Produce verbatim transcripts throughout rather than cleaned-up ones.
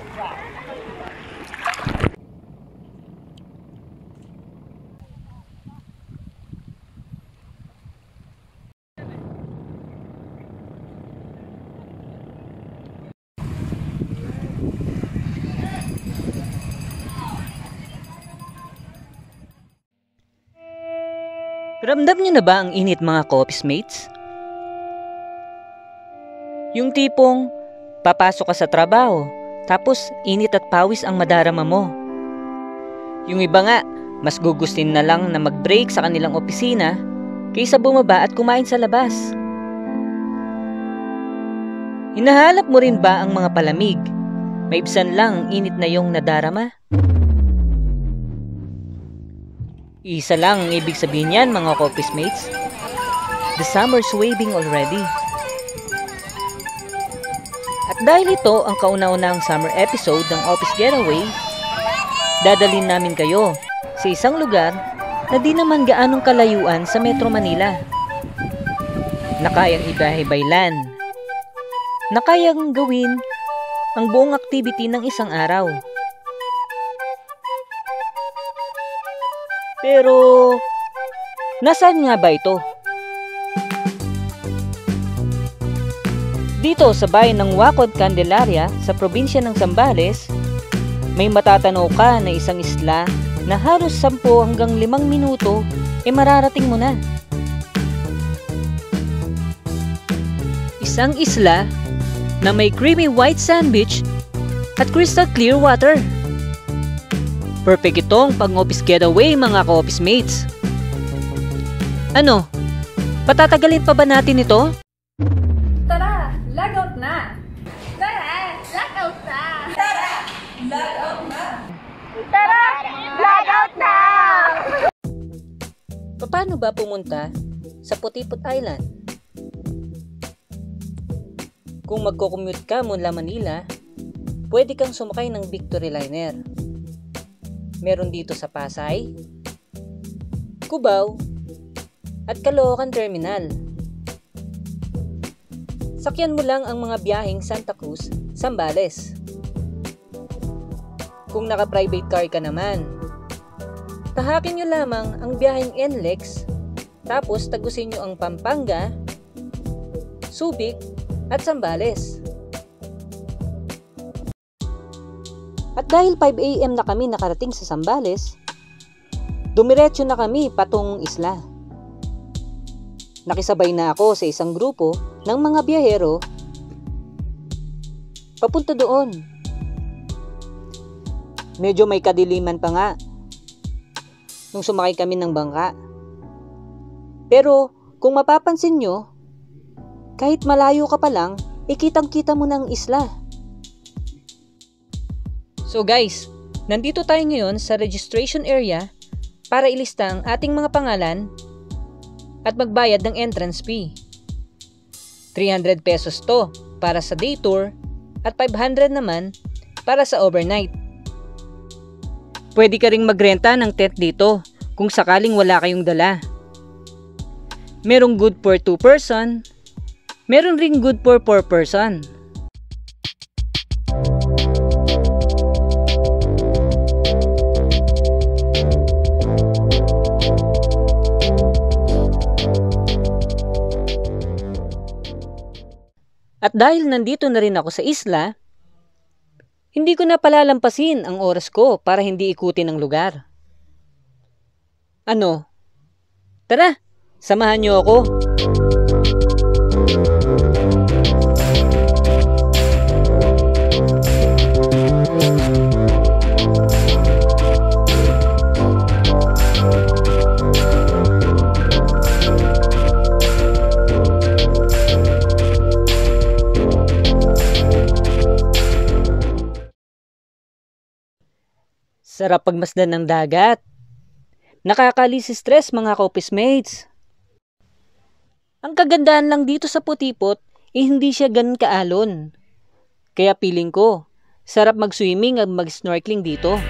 Ramdam niyo na ba ang init mga co-office mates? Yung tipong papasok ka sa trabaho, tapos init at pawis ang madarama mo. Yung iba nga, mas gugustin na lang na mag-break sa kanilang opisina kaysa bumaba at kumain sa labas. Hinahanap mo rin ba ang mga palamig? Maibsan lang init na yung nadarama? Isa lang ang ibig sabihin yan mga office mates. The summer's waving already. At dahil ito ang kauna-unahang summer episode ng Office Getaway, dadalhin namin kayo sa isang lugar na di naman gaanong kalayuan sa Metro Manila. Na kayang ibahay-baylan. Na kayang gawin ang buong activity ng isang araw. Pero, nasaan nga ba ito? Dito sa bayan ng Wacod, Candelaria, sa probinsya ng Zambales, may matatanaw ka na isang isla na halos sampu hanggang limang minuto e mararating mo na. Isang isla na may creamy white sand beach at crystal clear water. Perfect itong pang-office getaway mga ka-office mates. Ano? Patatagalin pa ba natin ito? Tara, log out na! Tara, log out na! Tara, log out na! Tara, log out na! Paano ba pumunta sa Putiput Island? Kung magko-commute ka mula Manila, pwede kang sumakay ng Victory Liner. Meron dito sa Pasay, Cubao, at Caloocan Terminal. Sakyan mo lang ang mga biyaheng Santa Cruz, Zambales. Kung naka-private car ka naman, tahakin nyo lamang ang biyaheng N L E X, tapos tagusin nyo ang Pampanga, Subic, at Zambales. At dahil five a m na kami nakarating sa Zambales, dumiretso na kami patungong isla. Nakisabay na ako sa isang grupo ng mga biyahero papunta doon. Medyo may kadiliman pa nga nung sumakay kami ng bangka. Pero kung mapapansin nyo, kahit malayo ka pa lang, ikitang-kita mo ng isla. So guys, nandito tayo ngayon sa registration area para ilista ang ating mga pangalan at magbayad ng entrance fee. three hundred pesos to para sa day tour at five hundred naman para sa overnight. Pwede ka ring magrenta ng tent dito kung sakaling wala kayong dala. Merong good for two person, meron ring good for four person. At dahil nandito na rin ako sa isla, hindi ko na palalampasin ang oras ko para hindi ikutin ang lugar. Ano? Tara, samahan niyo ako. Sarap pagmasdan ng dagat. Nakakalis stress mga ka-office mates. Ang kagandahan lang dito sa Putiput, eh hindi siya ganun kaalon. Kaya feeling ko, sarap mag-swimming at mag-snorkeling dito.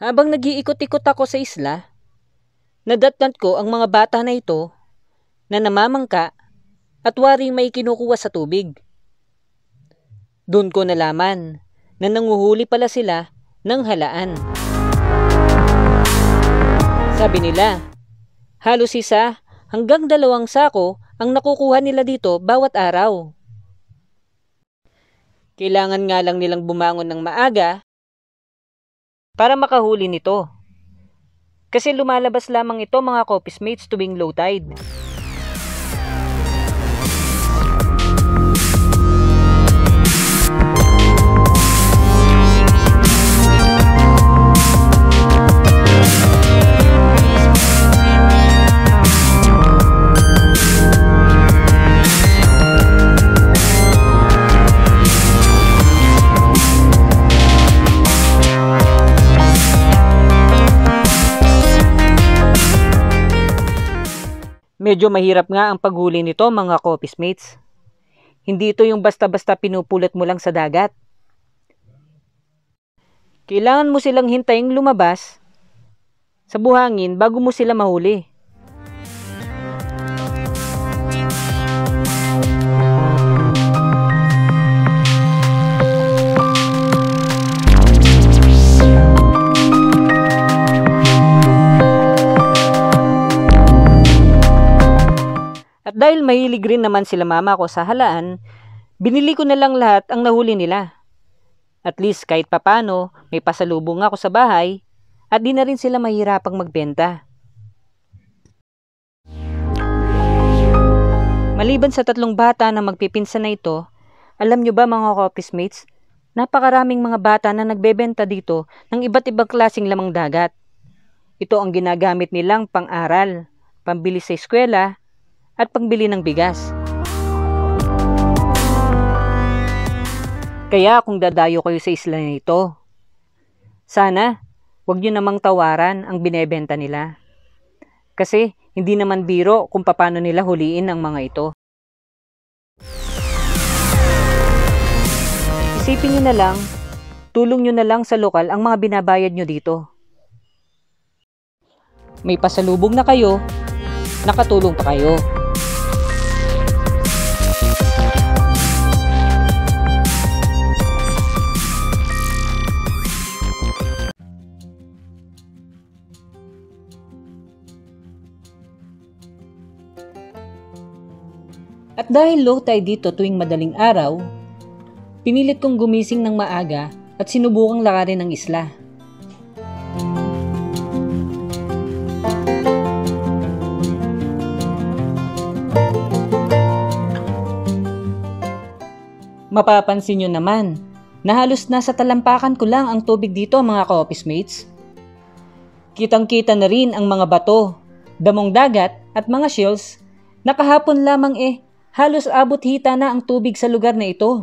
Habang nag-iikot-ikot ako sa isla, nadatnan ko ang mga bata na ito na namamangka at waring may kinukuha sa tubig. Doon ko nalaman na nanguhuli pala sila ng halaan. Sabi nila, halos isa hanggang dalawang sako ang nakukuha nila dito bawat araw. Kailangan nga lang nilang bumangon ng maaga para makahuli nito. Kasi lumalabas lamang ito mga Kopis Mates tuwing low tide. Medyo mahirap nga ang paghuli nito mga Kopis Mates. Hindi ito yung basta-basta pinupulot mo lang sa dagat. Kailangan mo silang hintayin lumabas sa buhangin bago mo sila mahuli. At dahil mahilig rin naman sila mama ko sa halaan, binili ko na lang lahat ang nahuli nila. At least kahit papano, may pasalubong ako sa bahay at di na rin sila mahirapang magbenta. Maliban sa tatlong bata na magpipinsan na ito, alam nyo ba mga Kopis Mates, napakaraming mga bata na nagbebenta dito ng iba't ibang klaseng lamang dagat. Ito ang ginagamit nilang pang-aral, pambili sa eskwela, at pangbili ng bigas. Kaya kung dadayo kayo sa isla na ito, sana wag nyo namang tawaran ang binebenta nila. Kasi hindi naman biro kung paano nila huliin ang mga ito. Isipin nyo na lang, tulong nyo na lang sa lokal ang mga binabayad nyo dito. May pasalubong na kayo, nakatulong pa kayo. At dahil low tide dito tuwing madaling araw, pinilit kong gumising ng maaga at sinubukang lakarin ang isla. Mapapansin nyo naman na halos nasa talampakan ko lang ang tubig dito mga Kopis Mates. Kitang-kita na rin ang mga bato, damong dagat at mga shells na kahapon lamang eh halos abot hita na ang tubig sa lugar na ito.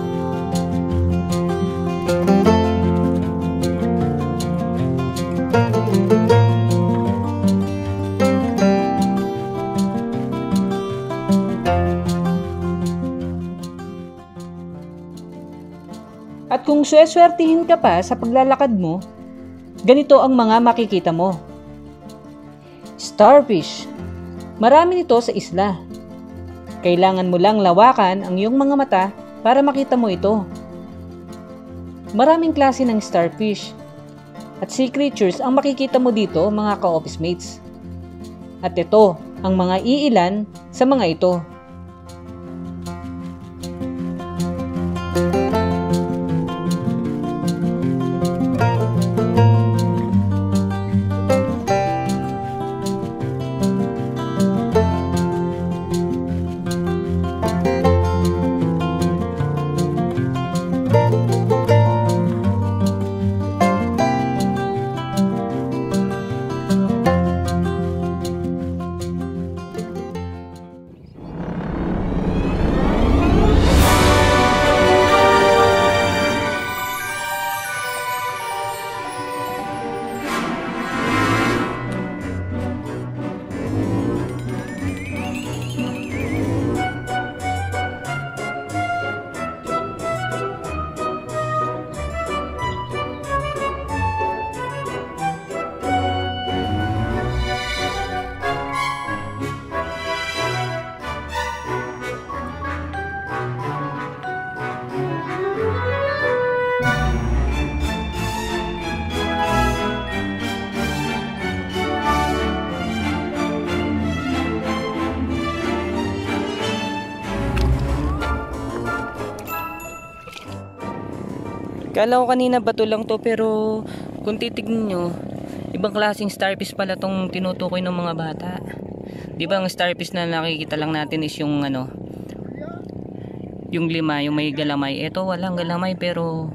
At kung sweswertihin ka pa sa paglalakad mo, ganito ang mga makikita mo. Starfish. Marami nito sa isla. Kailangan mo lang lawakan ang iyong mga mata para makita mo ito. Maraming klase ng starfish at sea creatures ang makikita mo dito mga ka-Office Mates. At ito ang mga iilan sa mga ito. Kala ko kanina bato lang to, pero kung titignan nyo, ibang klaseng starfish pala tong tinutukoy ng mga bata. Di ba ang starfish na nakikita lang natin is yung ano, yung lima, yung may galamay. Ito walang galamay, pero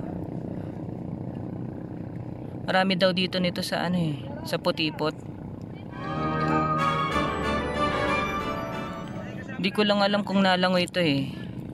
marami daw dito nito sa ano eh, sa Putipot. Di ko lang alam kung nalangoy ito eh.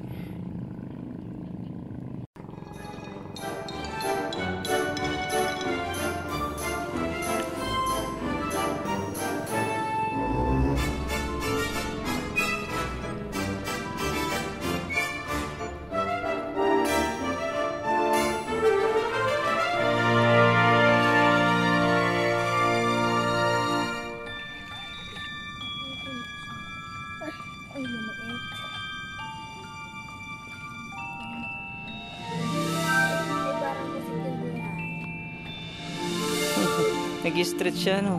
Ay, lumiit. Ay, parang masikil ko yan. Nag-stretch siya, no?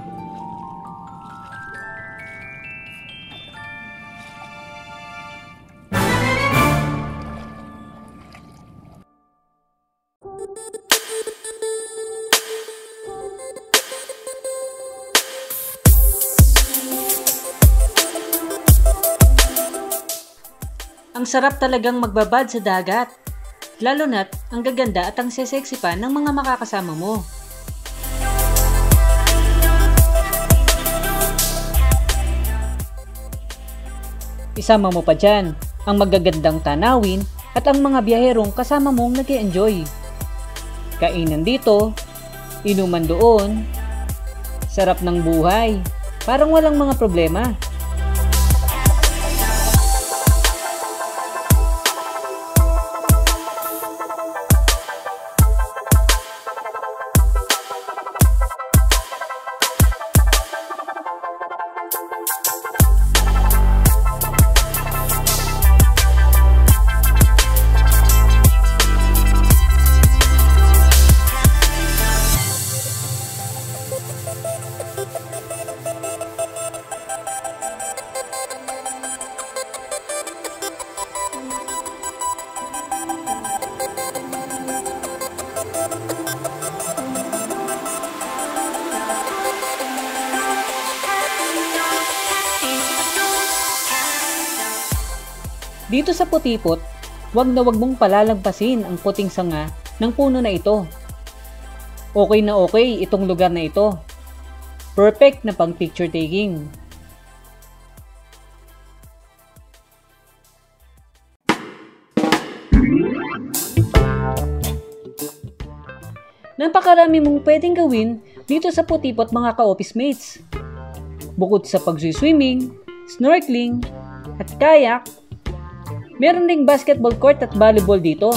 Ang sarap talagang magbabad sa dagat. Lalo na't ang gaganda at ang sesexy pa ng mga makakasama mo. Isama mo pa dyan ang magagandang tanawin at ang mga biyaherong kasama mong nag-e-enjoy. Kainan dito, inuman doon, sarap ng buhay, parang walang mga problema. Dito sa Putipot, wag na wag mong palalagpasin ang puting sanga ng puno na ito. Okay na okay itong lugar na ito. Perfect na pang picture taking. Napakarami mong pwedeng gawin dito sa Putipot mga ka-office mates. Bukod sa pag-swimming, snorkeling, at kayak, meron ding basketball court at volleyball dito.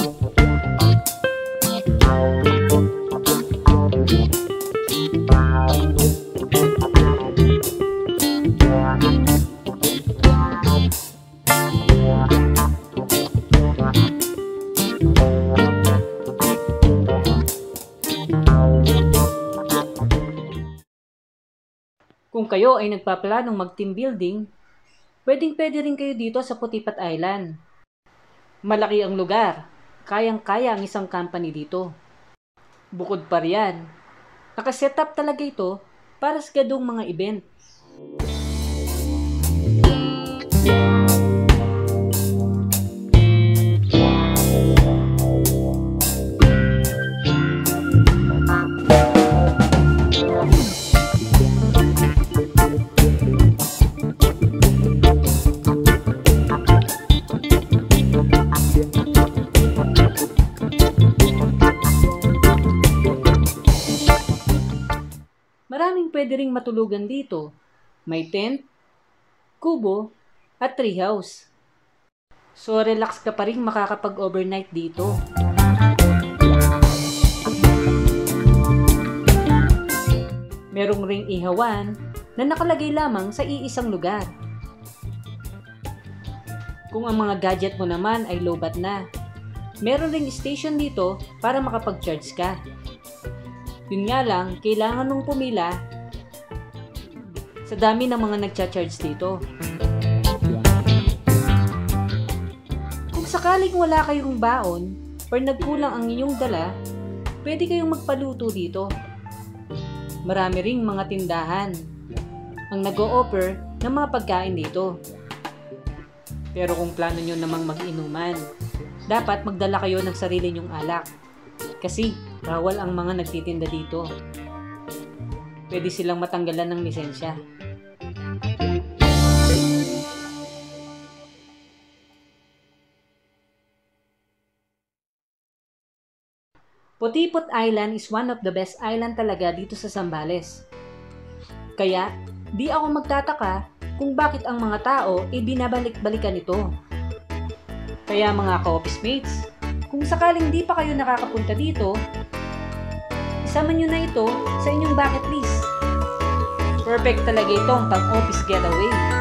Kung kayo ay nagpaplanong mag-team building, pwedeng pwede rin kayo dito sa Putipot Island. Malaki ang lugar, kayang-kaya ang isang company dito. Bukod pa riyan, nakasetup talaga ito para sa gadong mga event. Maraming pwede ring matulugan dito. May tent, kubo, at treehouse. So relax ka pa rin makakapag-overnight dito. Merong ring ihawan na nakalagay lamang sa iisang lugar. Kung ang mga gadget mo naman ay lowbat na, meron ring station dito para makapag-charge ka. Yun nga lang, kailangan mong pumila sa dami ng mga nagcha-charge dito. Kung sakaling wala kayong baon or nagkulang ang inyong dala, pwede kayong magpaluto dito. Marami ring mga tindahan ang nag-o-offer ng mga pagkain dito. Pero kung plano nyo namang mag-inuman, dapat magdala kayo ng sarili nyong alak. Kasi bawal ang mga nagtitinda dito. Pwede silang matanggalan ng lisensya. Putipot Island is one of the best island talaga dito sa Zambales. Kaya, di ako magtataka kung bakit ang mga tao ay binabalik-balikan ito. Kaya mga ka-office mates, kung sakaling di pa kayo nakakapunta dito, isama nyo na ito sa inyong bucket list. Perfect talaga itong pang-office getaway.